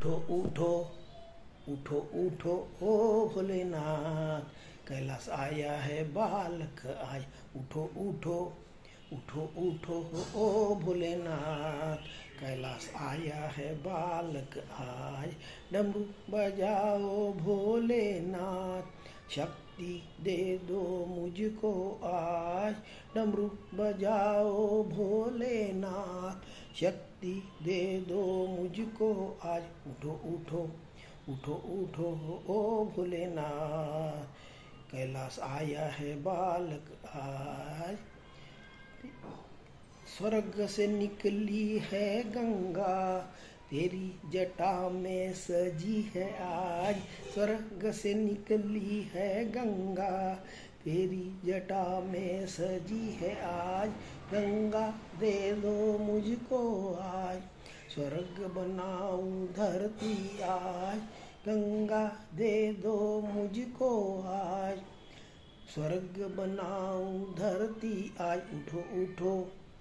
उठो उठो उठो उठो ओ भोलेनाथ, कैलाश आया है बालक आय। उठो उठो उठो उठो ओ भोलेनाथ, कैलाश आया है बालक आय। डमरू बजाओ भोलेनाथ, शक्ति दे दो मुझको आज। डमरू बजाओ भोलेनाथ, शक्ति दे दो मुझको आज। उठो उठो उठो उठो ओ भोलेनाथ, कैलाश आया है बालक आज। स्वर्ग से निकली है गंगा, तेरी जटा में सजी है आज। स्वर्ग से निकली है गंगा, तेरी जटा में सजी है आज। गंगा दे दो मुझको आज, स्वर्ग बनाऊं धरती आज। गंगा दे दो मुझको आज, स्वर्ग बनाऊं धरती आज। उठो उठो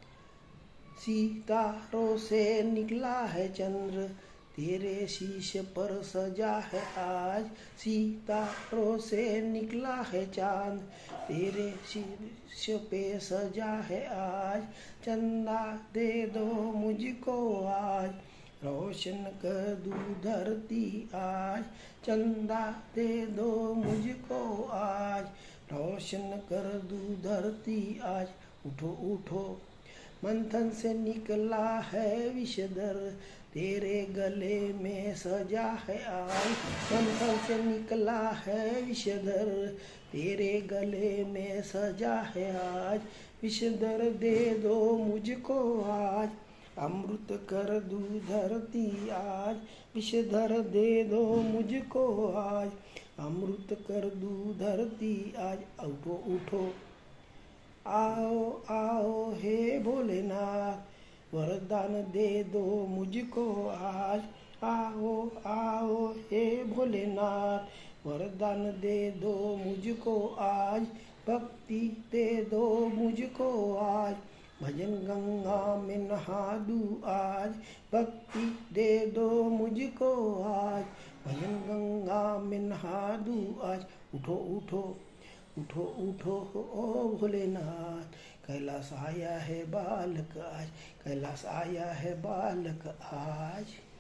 सितारों से निकला है चंद्र, तेरे शीश पर सजा है आज। सितारों से निकला है चांद, तेरे शीश पे सजा है आज। चंदा दे दो मुझको आज, रोशन कर दूं धरती आज। चंदा दे दो मुझको आज, रोशन कर दूं धरती आज। उठो उठो मंथन से निकला है विषधर, तेरे गले में सजा है आज। मंथन से निकला है विषधर, तेरे गले में सजा है आज। विषधर दे दो मुझको आज, अमृत कर दूं धरती आज। विषधर दे दो मुझको आज, अमृत कर दूं धरती आज। उठो उठो आओ आओ हे भोलेनाथ, वरदान दे दो मुझको आज। आओ आओ हे भोलेनाथ, वरदान दे दो मुझको आज। भक्ति दे दो मुझको आज, भजन गंगा में नहा दूं आज। भक्ति दे दो मुझको आज, भजन गंगा में नहा दूं आज। उठो उठो उठो उठो ओ भोलेनाथ, कैलाश आया है बालक आज। कैलाश आया है बालक आज।